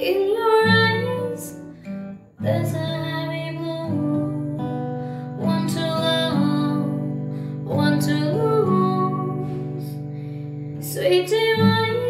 In your eyes, there's a heavy blue. One to love, one to lose. Sweet divine.